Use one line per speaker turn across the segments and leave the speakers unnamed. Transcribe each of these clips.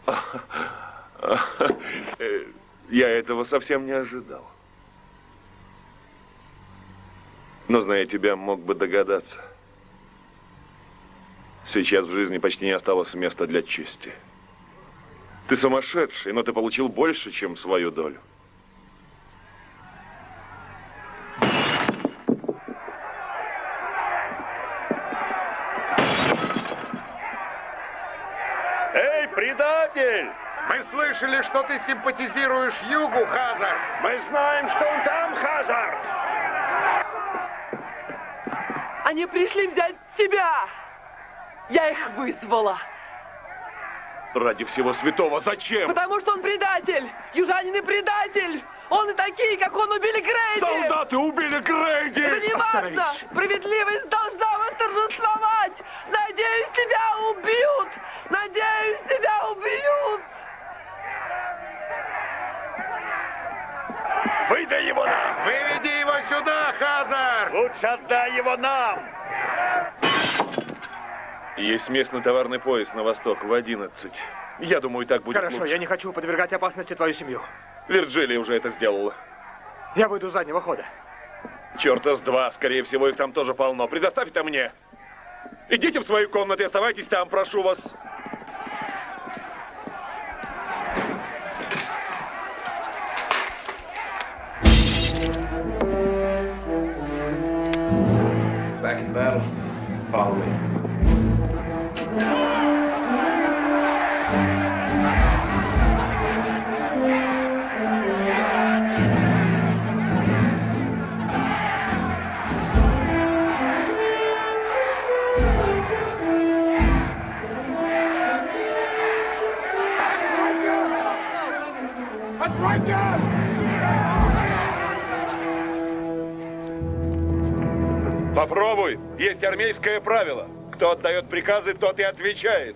Я этого совсем не ожидал. Но, зная тебя, мог бы догадаться. Сейчас в жизни почти не осталось места для чести. Ты сумасшедший, но ты получил больше, чем свою долю.
Эй, предатель!
Мы слышали, что ты симпатизируешь Югу, Хазард.
Мы знаем, что он там, Хазард.
Они пришли взять тебя! Я их вызвала.
Ради всего святого, зачем?
Потому что он предатель! Южанин и предатель! Он и такие, как он, убили Грейди!
Солдаты убили Грейди!
Это не важно! Справедливость должна восторжествовать! Надеюсь, тебя убьют! Надеюсь, тебя убьют!
Выдай его нам!
Выведи его сюда, Хазард!
Лучше отдай его нам!
Есть местный товарный поезд на восток в 11. Я думаю, так будет
Хорошо,
лучше.
я не хочу подвергать опасности твою семью.
Вирджилия уже это сделала.
Я выйду с заднего хода.
Черта с два, скорее всего, их там тоже полно. Предоставь это мне. Идите в свою комнату и оставайтесь там, прошу вас.
Back in battle. Follow me.
Попробуй. Есть армейское правило. Кто отдает приказы, тот и отвечает.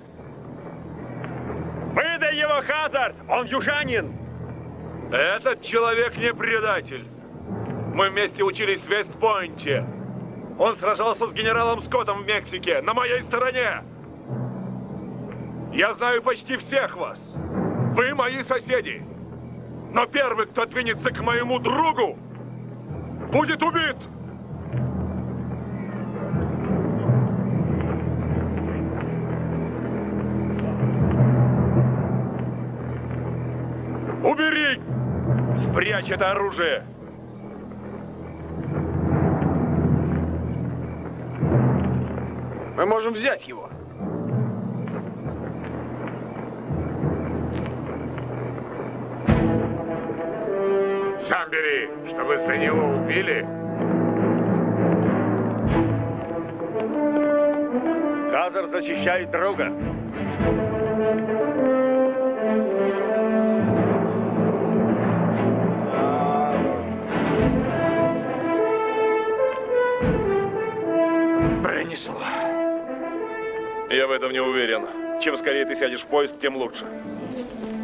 Выдай его, Хазард! Он южанин!
Этот человек не предатель. Мы вместе учились в Вест-Пойнте. Он сражался с генералом Скоттом в Мексике, на моей стороне. Я знаю почти всех вас. Вы мои соседи. Но первый, кто двинется к моему другу, будет убит. Убери! Спрячь это оружие!
Мы можем взять его.
Сам бери, чтобы за него убили.
Хазард защищает друга.
Пронесло.
Я в этом не уверен. Чем скорее ты сядешь в поезд, тем лучше.